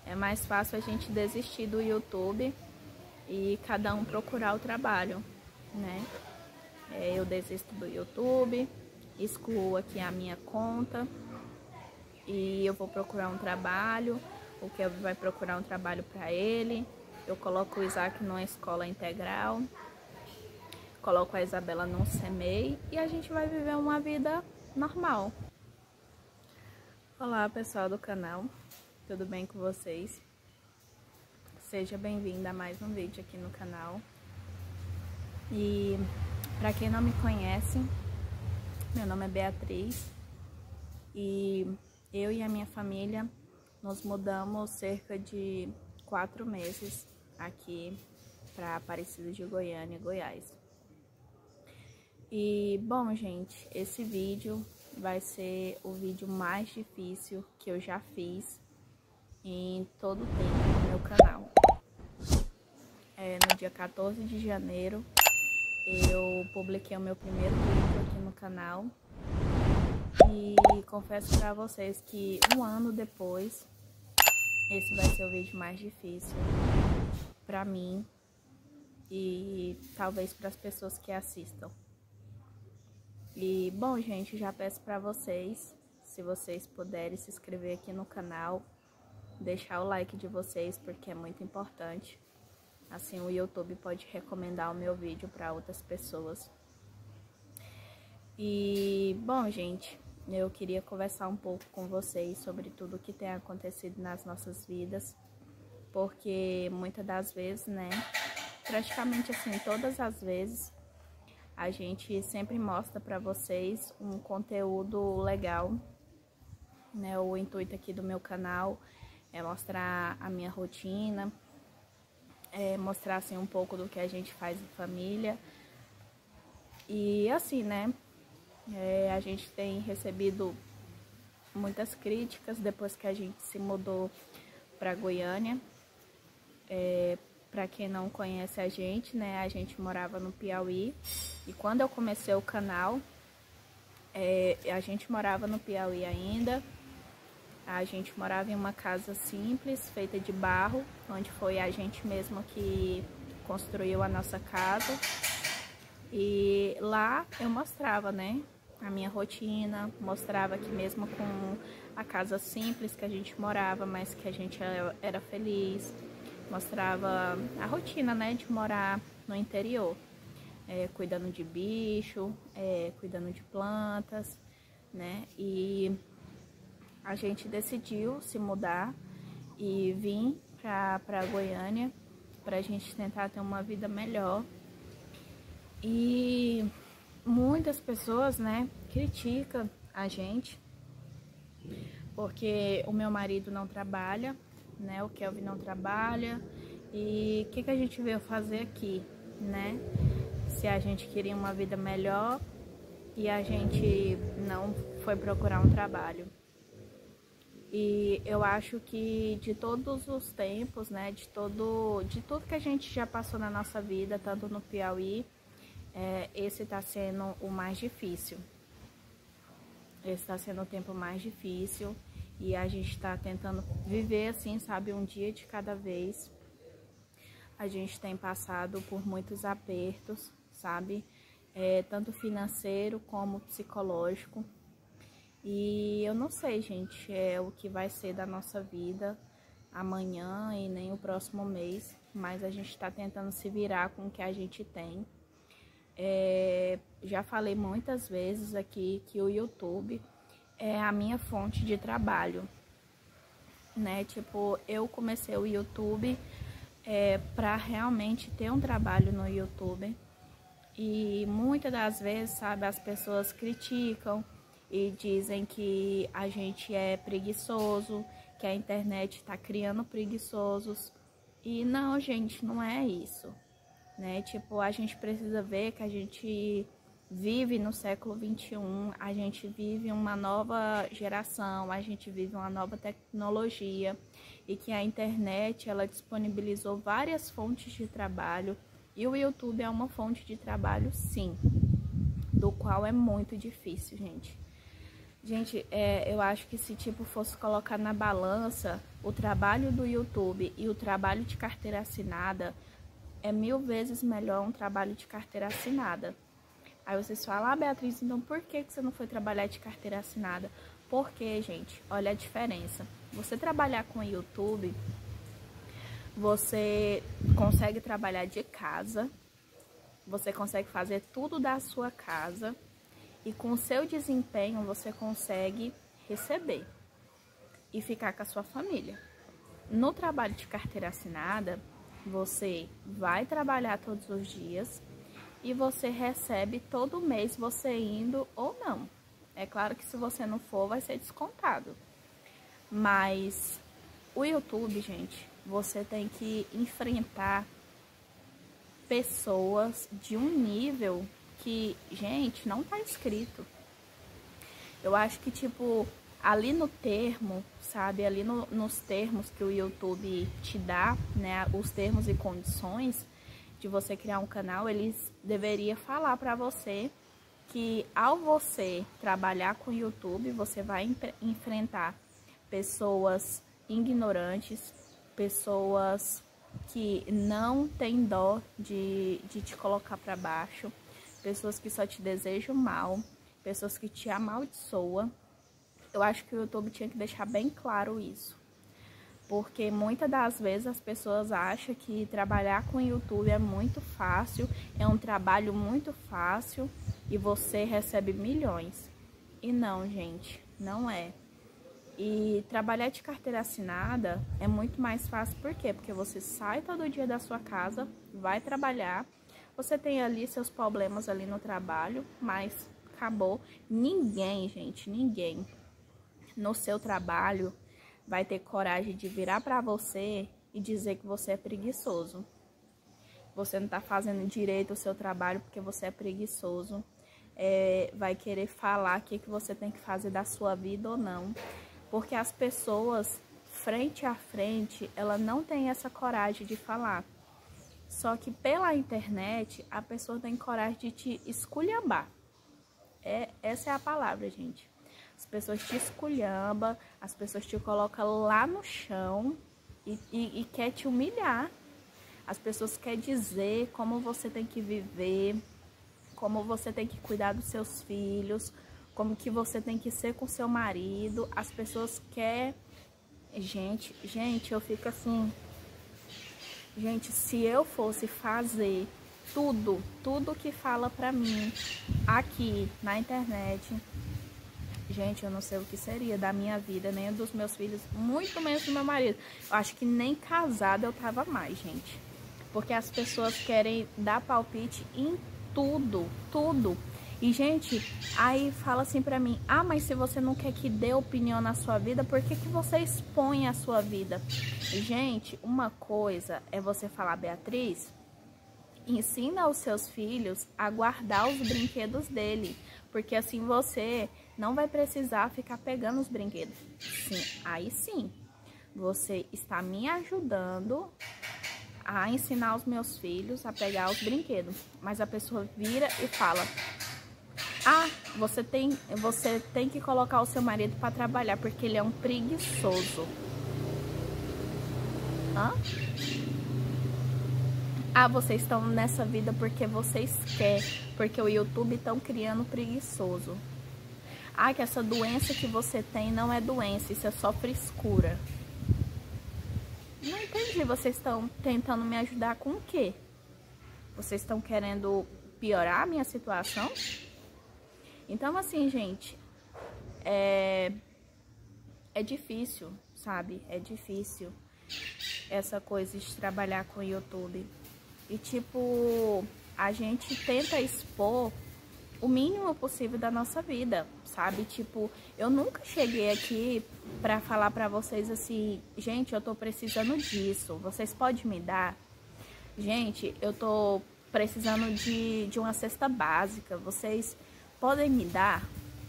é mais fácil a gente desistir do YouTube e cada um procurar o trabalho, né? Eu desisto do YouTube, excluo aqui a minha conta e eu vou procurar um trabalho. O Kelvin vai procurar um trabalho para ele. Eu coloco o Isaac numa escola integral, coloco a Isabela num CMEI e a gente vai viver uma vida normal. Olá, pessoal do canal, tudo bem com vocês? Seja bem-vinda a mais um vídeo aqui no canal. E para quem não me conhece, meu nome é Beatriz e eu e a minha família nos mudamos cerca de 4 meses aqui para Aparecida de Goiânia, Goiás. E bom, gente, esse vídeo vai ser o vídeo mais difícil que eu já fiz em todo o tempo no meu canal. No dia 14 de janeiro eu publiquei o meu primeiro vídeo aqui no canal e confesso para vocês que um ano depois esse vai ser o vídeo mais difícil para mim e talvez para as pessoas que assistam. E bom, gente, já peço para vocês, se vocês puderem se inscrever aqui no canal, deixar o like de vocês porque é muito importante. Assim o YouTube pode recomendar o meu vídeo para outras pessoas. E bom, gente, eu queria conversar um pouco com vocês sobre tudo que tem acontecido nas nossas vidas, porque muitas das vezes, né, praticamente assim, todas as vezes, a gente sempre mostra para vocês um conteúdo legal, né? O intuito aqui do meu canal é mostrar a minha rotina, mostrar assim um pouco do que a gente faz em família. E assim, né? A gente tem recebido muitas críticas depois que a gente se mudou para Goiânia. Para quem não conhece a gente, né? A gente morava no Piauí. E quando eu comecei o canal, a gente morava no Piauí ainda. A gente morava em uma casa simples, feita de barro, onde foi a gente mesmo que construiu a nossa casa. E lá eu mostrava, né, a minha rotina, mostrava que mesmo com a casa simples que a gente morava, mas que a gente era feliz, mostrava a rotina, né, de morar no interior, cuidando de bicho, cuidando de plantas, né, e a gente decidiu se mudar e vir para Goiânia para a gente tentar ter uma vida melhor. E muitas pessoas, né, criticam a gente porque o meu marido não trabalha, né, o Kelvin não trabalha. E o que a gente veio fazer aqui, né? Se a gente queria uma vida melhor e a gente não foi procurar um trabalho. E eu acho que de todos os tempos, né, de tudo que a gente já passou na nossa vida, tanto no Piauí, esse tá sendo o mais difícil. Esse tá sendo o tempo mais difícil e a gente tá tentando viver assim, sabe, um dia de cada vez. A gente tem passado por muitos apertos, sabe, tanto financeiro como psicológico. E eu não sei, gente, o que vai ser da nossa vida amanhã e nem o próximo mês, mas a gente tá tentando se virar com o que a gente tem. Já falei muitas vezes aqui que o YouTube é a minha fonte de trabalho, né? Tipo, eu comecei o YouTube para realmente ter um trabalho no YouTube. E muitas das vezes, sabe, as pessoas criticam e dizem que a gente é preguiçoso, que a internet tá criando preguiçosos. E não, gente, não é isso, né? Tipo, a gente precisa ver que a gente vive no século 21, a gente vive uma nova geração, a gente vive uma nova tecnologia e que a internet, ela disponibilizou várias fontes de trabalho e o YouTube é uma fonte de trabalho, sim, do qual é muito difícil, gente. Gente, eu acho que se tipo fosse colocar na balança o trabalho do YouTube e o trabalho de carteira assinada, é 1000 vezes melhor um trabalho de carteira assinada. Aí vocês falam, ah, Beatriz, então por que você não foi trabalhar de carteira assinada? Porque, gente, olha a diferença. Você trabalhar com o YouTube, você consegue trabalhar de casa, você consegue fazer tudo da sua casa e com o seu desempenho você consegue receber e ficar com a sua família. No trabalho de carteira assinada, você vai trabalhar todos os dias e você recebe todo mês, você indo ou não. É claro que se você não for, vai ser descontado. Mas o YouTube, gente, você tem que enfrentar pessoas de um nível que, gente, não tá escrito. Eu acho que, tipo, ali no termo, sabe, ali nos termos que o YouTube te dá, né, os termos e condições de você criar um canal, eles deveriam falar para você que ao você trabalhar com o YouTube, você vai enfrentar pessoas ignorantes, pessoas que não têm dó de te colocar para baixo, pessoas que só te desejam mal, pessoas que te amaldiçoam. Eu acho que o YouTube tinha que deixar bem claro isso. Porque muitas das vezes as pessoas acham que trabalhar com o YouTube é muito fácil, é um trabalho muito fácil e você recebe milhões. E não, gente, não é. E trabalhar de carteira assinada é muito mais fácil, por quê? Porque você sai todo dia da sua casa, vai trabalhar, você tem ali seus problemas ali no trabalho, mas acabou. Ninguém, gente, ninguém no seu trabalho vai ter coragem de virar para você e dizer que você é preguiçoso. Você não tá fazendo direito o seu trabalho porque você é preguiçoso. Vai querer falar o que você tem que fazer da sua vida ou não. Porque as pessoas, frente a frente, ela não tem essa coragem de falar. Só que pela internet, a pessoa tem coragem de te esculhambar. Essa é a palavra, gente. As pessoas te esculhambam, as pessoas te colocam lá no chão e quer te humilhar. As pessoas querem dizer como você tem que viver, como você tem que cuidar dos seus filhos, como que você tem que ser com seu marido. As pessoas querem... Gente, eu fico assim... Gente, se eu fosse fazer tudo que fala pra mim aqui na internet... Gente, eu não sei o que seria da minha vida, nem dos meus filhos, muito menos do meu marido. Eu acho que nem casada eu tava mais, gente. Porque as pessoas querem dar palpite em tudo. E, gente, aí fala assim pra mim, ah, mas se você não quer que dê opinião na sua vida, por que você expõe a sua vida? Gente, uma coisa é você falar, Beatriz, ensina os seus filhos a guardar os brinquedos dele, porque assim você não vai precisar ficar pegando os brinquedos. Sim, aí sim, você está me ajudando a ensinar os meus filhos a pegar os brinquedos. Mas a pessoa vira e fala, ah, você tem que colocar o seu marido para trabalhar, porque ele é um preguiçoso. Hã? Ah, vocês estão nessa vida porque vocês querem, porque o YouTube estão criando preguiçoso. Ah, que essa doença que você tem não é doença, isso é só frescura. Não entendi, vocês estão tentando me ajudar com o quê? Vocês estão querendo piorar a minha situação? Então, assim, gente, é difícil, sabe? É difícil essa coisa de trabalhar com o YouTube. E, tipo, a gente tenta expor o mínimo possível da nossa vida, sabe? Tipo, eu nunca cheguei aqui pra falar pra vocês assim, gente, eu tô precisando disso, vocês podem me dar? Gente, eu tô precisando de uma cesta básica, vocês podem me dar?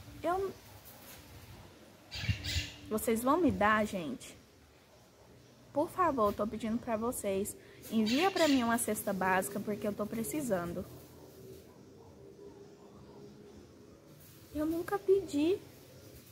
Vocês vão me dar, gente? Por favor, eu tô pedindo pra vocês, envia pra mim uma cesta básica, porque eu tô precisando. Eu nunca pedi.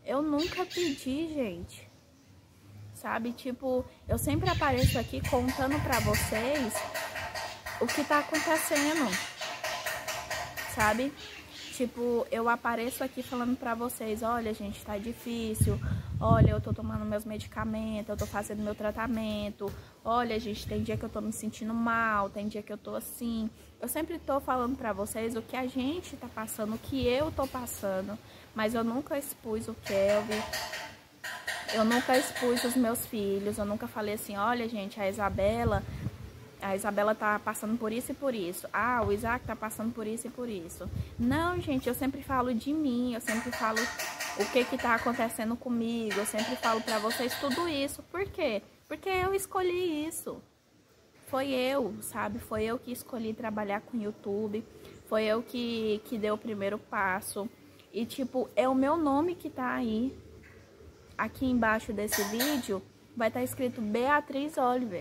eu nunca pedi, gente. Sabe, tipo, eu sempre apareço aqui contando pra vocês o que tá acontecendo, sabe? Tipo, eu apareço aqui falando pra vocês, olha, gente, tá difícil, olha, eu tô tomando meus medicamentos, eu tô fazendo meu tratamento, olha, gente, tem dia que eu tô me sentindo mal, tem dia que eu tô assim. Eu sempre tô falando pra vocês o que a gente tá passando, o que eu tô passando, mas eu nunca expus o Kelvin, eu nunca expus os meus filhos, eu nunca falei assim, olha, gente, a Isabela tá passando por isso e por isso. Ah, o Isaac tá passando por isso e por isso. Não, gente, eu sempre falo de mim, eu sempre falo o que tá acontecendo comigo, eu sempre falo pra vocês tudo isso. Por quê? Porque eu escolhi isso. Foi eu, sabe? Foi eu que escolhi trabalhar com YouTube. Foi eu que dei o primeiro passo. E, tipo, é o meu nome que tá aí. Aqui embaixo desse vídeo vai estar escrito Beatriz Oliver.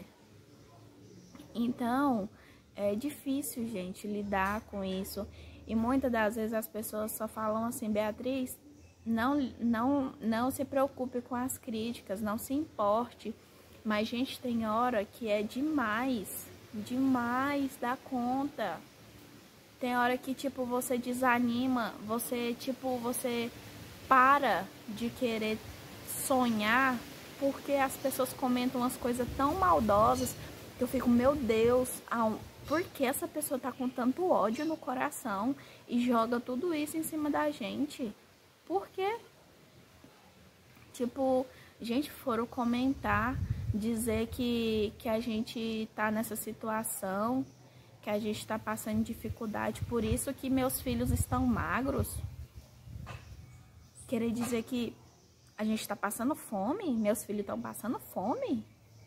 Então, é difícil, gente, lidar com isso. E muitas das vezes as pessoas só falam assim, Beatriz, não se preocupe com as críticas, não se importe. Mas, gente, tem hora que é demais da conta. Tem hora que, tipo, você desanima, você para de querer sonhar porque as pessoas comentam umas coisas tão maldosas que eu fico, meu Deus, por que essa pessoa tá com tanto ódio no coração e joga tudo isso em cima da gente? Por quê? Tipo, gente, foram comentar, dizer que a gente tá nessa situação, que a gente tá passando dificuldade, por isso que meus filhos estão magros. Querer dizer que a gente tá passando fome? Meus filhos estão passando fome?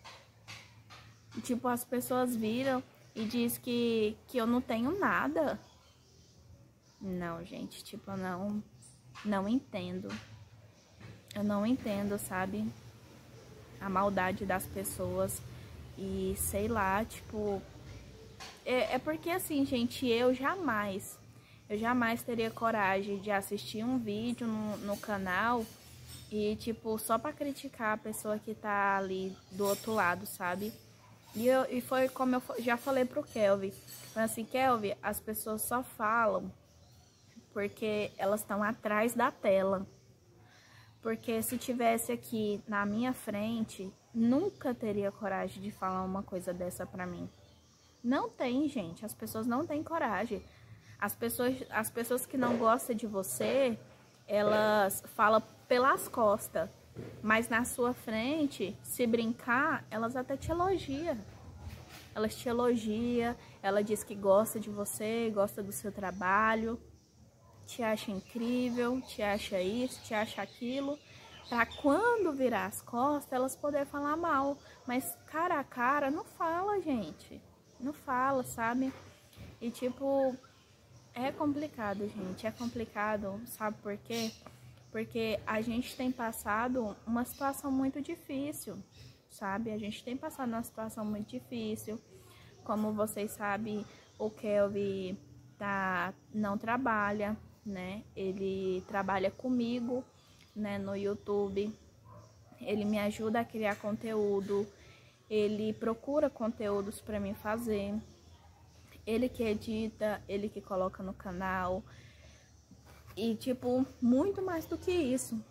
Tipo, as pessoas viram e diz que eu não tenho nada. Não, gente, tipo, eu não entendo. Eu não entendo, sabe? A maldade das pessoas. E sei lá, tipo... É porque assim, gente, eu jamais teria coragem de assistir um vídeo no canal e, tipo, só pra criticar a pessoa que tá ali do outro lado, sabe? E foi como eu já falei pro Kelvin. Assim, Kelvin, as pessoas só falam porque elas estão atrás da tela. Porque se tivesse aqui na minha frente, nunca teria coragem de falar uma coisa dessa pra mim. Não tem, gente. As pessoas não têm coragem. As pessoas que não gostam de você, elas falam pelas costas. Mas na sua frente, se brincar, elas até te elogiam. Elas te elogiam, ela diz que gosta de você, gosta do seu trabalho, te acha incrível, te acha isso, te acha aquilo. Pra quando virar as costas, elas poderem falar mal. Mas cara a cara, não fala, gente. Não fala, sabe? E tipo, é complicado, gente. É complicado, sabe por quê? Porque a gente tem passado uma situação muito difícil, sabe? A gente tem passado uma situação muito difícil. Como vocês sabem, o Kelvin não trabalha, né? Ele trabalha comigo, né, no YouTube. Ele me ajuda a criar conteúdo. Ele procura conteúdos para mim fazer. Ele que edita, ele que coloca no canal. E, tipo, muito mais do que isso.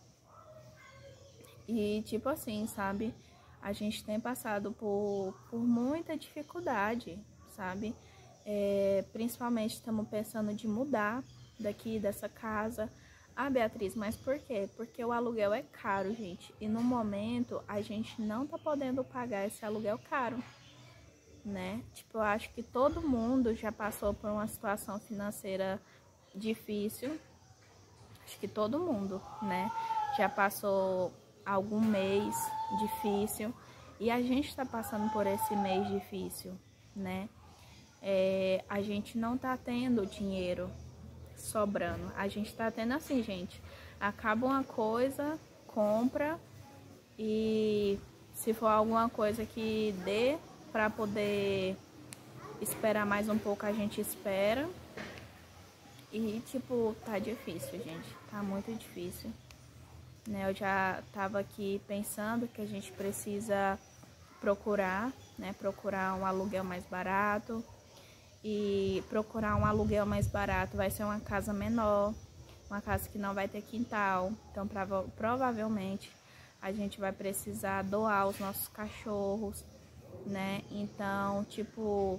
E, tipo assim, sabe? A gente tem passado por muita dificuldade, sabe? Principalmente estamos pensando de mudar daqui dessa casa. Ah, Beatriz, mas por quê? Porque o aluguel é caro, gente. E no momento a gente não tá podendo pagar esse aluguel caro, né? Tipo, eu acho que todo mundo já passou por uma situação financeira difícil. Acho que todo mundo, né? Já passou algum mês difícil. E a gente tá passando por esse mês difícil, né? A gente não tá tendo dinheiro sobrando. A gente tá tendo assim, gente. Acaba uma coisa, compra. E se for alguma coisa que dê pra poder esperar mais um pouco, a gente espera. E, tipo, tá difícil, gente. Tá muito difícil. né? Eu já estava aqui pensando que a gente precisa procurar, né? Procurar um aluguel mais barato. E procurar um aluguel mais barato vai ser uma casa menor, uma casa que não vai ter quintal. Então, provavelmente, a gente vai precisar doar os nossos cachorros, né? Então, tipo,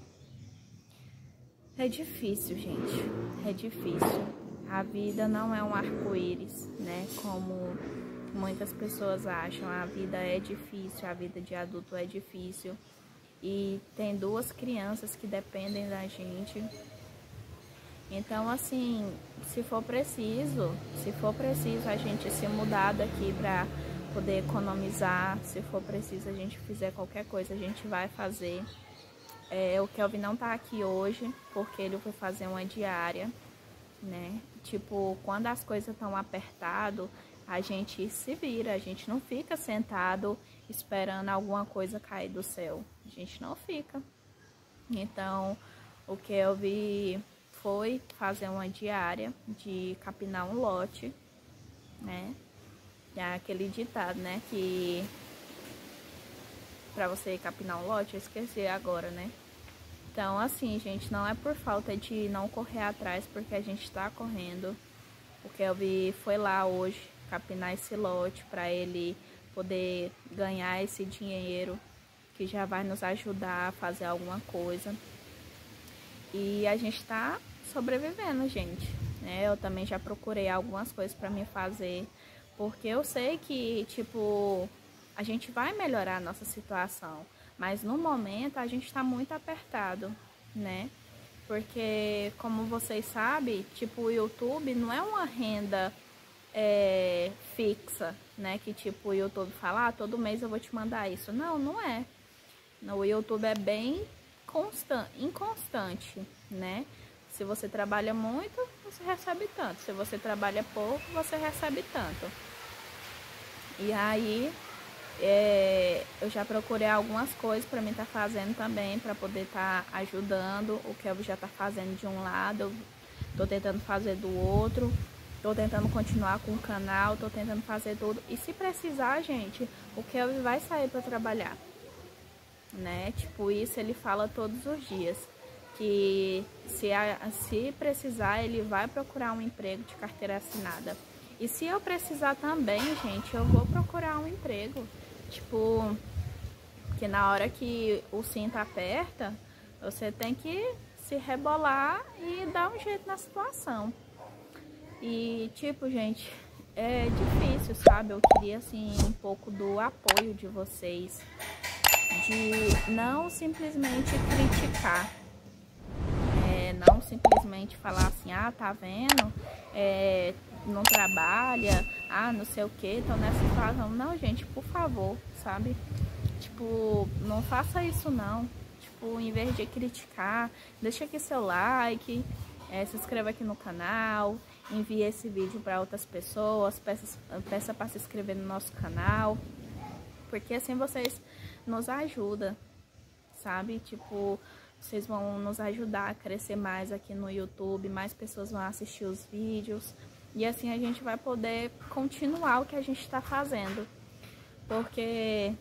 é difícil, gente. É difícil. A vida não é um arco-íris, né? Como muitas pessoas acham. A vida é difícil, a vida de adulto é difícil. E tem 2 crianças que dependem da gente. Então, assim, se for preciso a gente se mudar daqui para poder economizar, se for preciso a gente fizer qualquer coisa, a gente vai fazer. O Kelvin não tá aqui hoje, porque ele foi fazer uma diária, né? Tipo, quando as coisas estão apertado, a gente se vira, a gente não fica sentado esperando alguma coisa cair do céu. A gente não fica. Então, o Kelvin foi fazer uma diária de capinar um lote, né? É aquele ditado, né? Que pra você capinar um lote, eu esqueci agora, né? Então, assim, gente, não é por falta de não correr atrás, porque a gente tá correndo. O Kelvin foi lá hoje capinar esse lote para ele poder ganhar esse dinheiro que já vai nos ajudar a fazer alguma coisa. E a gente tá sobrevivendo, gente, né? Eu também já procurei algumas coisas para me fazer, porque eu sei que, tipo, a gente vai melhorar a nossa situação, mas no momento a gente tá muito apertado, né? Porque, como vocês sabem, tipo, o YouTube não é uma renda fixa, né? Que tipo, o YouTube fala, todo mês eu vou te mandar isso. Não, não é. O YouTube é bem inconstante, né? Se você trabalha muito, você recebe tanto. Se você trabalha pouco, você recebe tanto. E aí, eu já procurei algumas coisas para mim estar fazendo também, para poder estar ajudando. O Kelvin já está fazendo de um lado, eu tô tentando fazer do outro. Tô tentando continuar com o canal, tô tentando fazer tudo. E se precisar, gente, o Kelvin vai sair para trabalhar, né? Tipo, isso ele fala todos os dias. Que se precisar, ele vai procurar um emprego de carteira assinada. E se eu precisar também, gente, eu vou procurar um emprego. Tipo, que na hora que o cinto aperta, você tem que se rebolar e dar um jeito na situação. E, tipo, gente, é difícil, sabe? Eu queria, assim, um pouco do apoio de vocês. De não simplesmente criticar. Não simplesmente falar assim, tá vendo? Não trabalha, não sei o que, então nessa situação. Não, gente, por favor, sabe? Tipo, não faça isso não. Tipo, em vez de criticar, deixa aqui seu like, se inscreva aqui no canal, envie esse vídeo para outras pessoas, peça para se inscrever no nosso canal, porque assim vocês nos ajudam, sabe? Tipo, vocês vão nos ajudar a crescer mais aqui no YouTube, mais pessoas vão assistir os vídeos e assim a gente vai poder continuar o que a gente está fazendo. Porque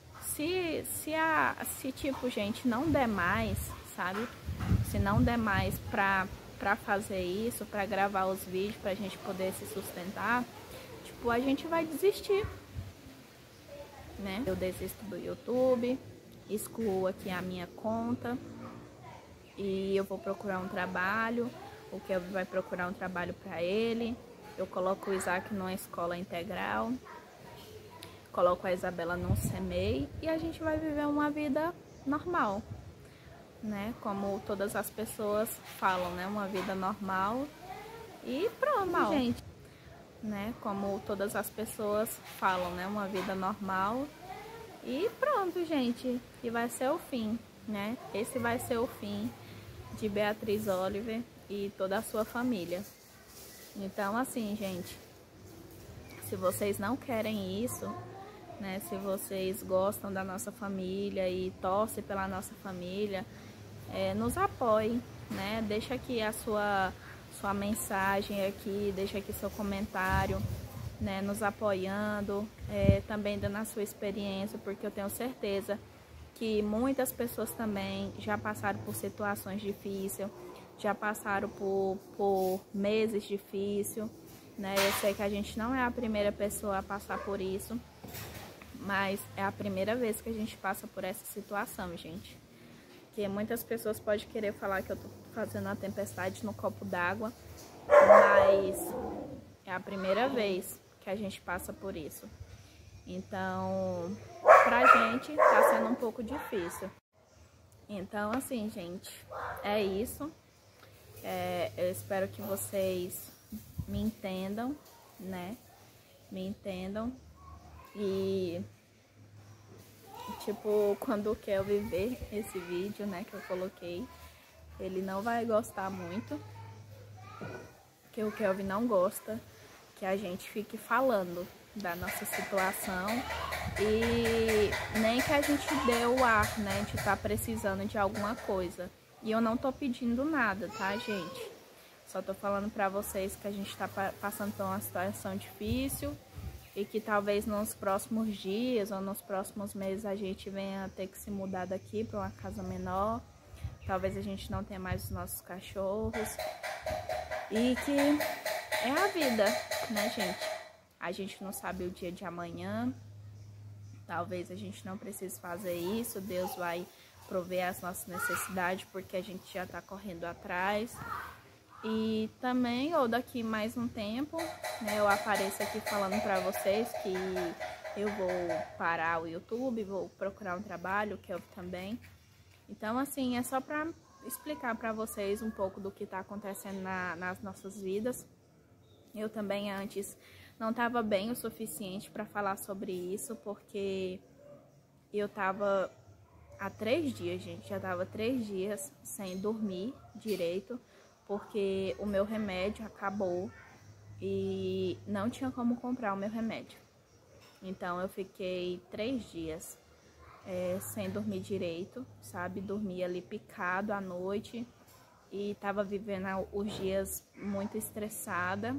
se tipo, gente, não der mais, sabe? Se não der mais pra fazer isso, pra gravar os vídeos, pra gente poder se sustentar, tipo, a gente vai desistir, né? Eu desisto do YouTube, excluo aqui a minha conta e eu vou procurar um trabalho. O Kelvin vai procurar um trabalho pra ele. Eu coloco o Isaac numa escola integral, coloco a Isabela num CMEI e a gente vai viver uma vida normal, né? Como todas as pessoas falam, né? Uma vida normal e pronto, gente. Né? Como todas as pessoas falam, né? Uma vida normal e pronto, gente. E vai ser o fim, né? Esse vai ser o fim de Beatriz Oliver e toda a sua família. Então, assim, gente, se vocês não querem isso, né? Se vocês gostam da nossa família e torcem pela nossa família, nos apoiem, né? Deixa aqui a sua mensagem aqui, deixa aqui seu comentário, né, nos apoiando, também dando a sua experiência, porque eu tenho certeza que muitas pessoas também já passaram por situações difíceis, já passaram por meses difíceis, né? Eu sei que a gente não é a primeira pessoa a passar por isso, mas é a primeira vez que a gente passa por essa situação, gente. Porque muitas pessoas podem querer falar que eu tô fazendo uma tempestade no copo d'água, mas é a primeira vez que a gente passa por isso. Então, pra gente tá sendo um pouco difícil. Então, assim, gente, é isso. Eu espero que vocês me entendam, né? Me entendam. E, tipo, quando o Kelvin ver esse vídeo, né, que eu coloquei, ele não vai gostar muito. Porque o Kelvin não gosta que a gente fique falando da nossa situação e nem que a gente dê o ar, né, de estar precisando de alguma coisa. E eu não tô pedindo nada, tá, gente? Só tô falando pra vocês que a gente tá passando por uma situação difícil e que talvez nos próximos dias ou nos próximos meses a gente venha ter que se mudar daqui pra uma casa menor. Talvez a gente não tenha mais os nossos cachorros. E que é a vida, né, gente? A gente não sabe o dia de amanhã. Talvez a gente não precise fazer isso. Deus vai prover as nossas necessidades porque a gente já tá correndo atrás. E também, ou daqui mais um tempo, né, eu apareço aqui falando pra vocês que eu vou parar o YouTube, vou procurar um trabalho, que eu também. Então, assim, é só pra explicar pra vocês um pouco do que tá acontecendo nas nossas vidas. Eu também antes não tava bem o suficiente pra falar sobre isso, porque eu tava há 3 dias, gente, já tava 3 dias sem dormir direito, porque o meu remédio acabou e não tinha como comprar o meu remédio. Então eu fiquei 3 dias sem dormir direito, sabe? Dormia ali picado à noite e tava vivendo os dias muito estressada.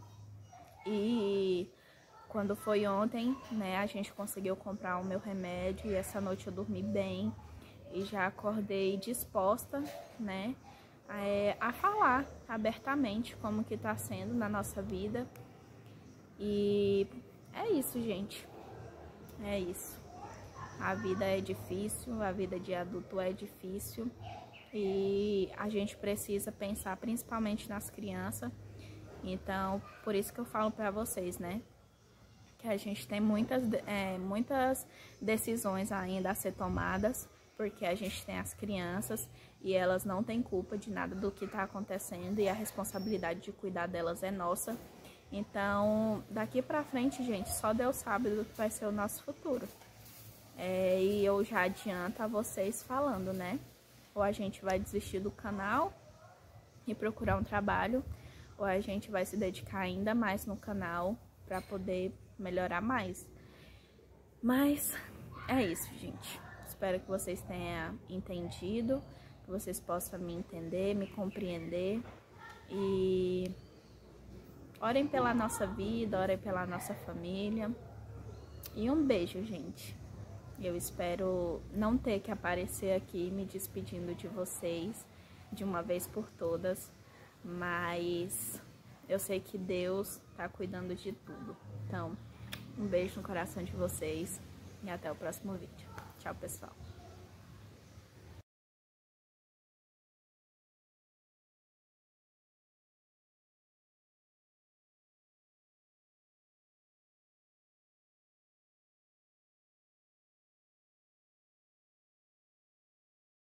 E quando foi ontem, né, a gente conseguiu comprar o meu remédio e essa noite eu dormi bem e já acordei disposta, né, a falar abertamente como que tá sendo na nossa vida. E é isso, gente. É isso. A vida é difícil, a vida de adulto é difícil e a gente precisa pensar principalmente nas crianças. Então, por isso que eu falo pra vocês, né, que a gente tem muitas decisões ainda a ser tomadas, porque a gente tem as crianças e elas não têm culpa de nada do que está acontecendo e a responsabilidade de cuidar delas é nossa. Então, daqui pra frente, gente, só Deus sabe do que vai ser o nosso futuro. E eu já adianto a vocês falando, né? Ou a gente vai desistir do canal e procurar um trabalho, ou a gente vai se dedicar ainda mais no canal para poder melhorar mais. Mas é isso, gente. Espero que vocês tenham entendido, que vocês possam me entender, me compreender. E orem pela nossa vida, orem pela nossa família. E um beijo, gente. Eu espero não ter que aparecer aqui me despedindo de vocês de uma vez por todas, mas eu sei que Deus tá cuidando de tudo. Então, um beijo no coração de vocês e até o próximo vídeo. Tchau, pessoal.